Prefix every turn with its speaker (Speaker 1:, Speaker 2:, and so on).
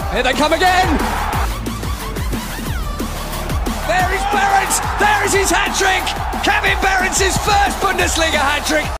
Speaker 1: Here they come again. There is Behrens. There is his hat-trick. Kevin Behrens' first Bundesliga hat-trick.